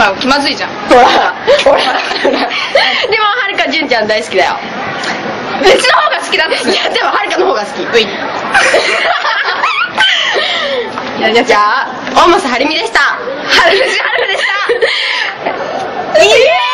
ら気まずいじゃん。 ほらでもはるか純ちゃん大好きだよ。 うちの方が好きだった。 いやでもはるかの方が好き。 うい。 じゃあ大政はるみでした。 はるみでした。 イエーイ。